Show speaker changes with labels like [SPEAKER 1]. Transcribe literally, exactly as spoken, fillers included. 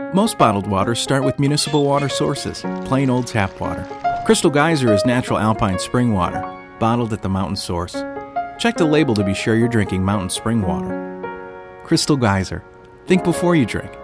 [SPEAKER 1] Most bottled waters start with municipal water sources, plain old tap water. Crystal Geyser is natural alpine spring water, bottled at the mountain source. Check the label to be sure you're drinking mountain spring water. Crystal Geyser. Think before you drink.